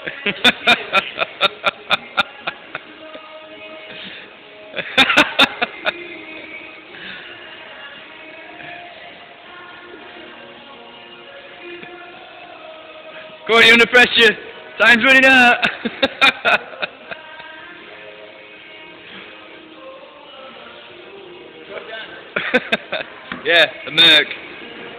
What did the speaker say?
Go on, you're under pressure. Time's running out. Yeah, a Merc.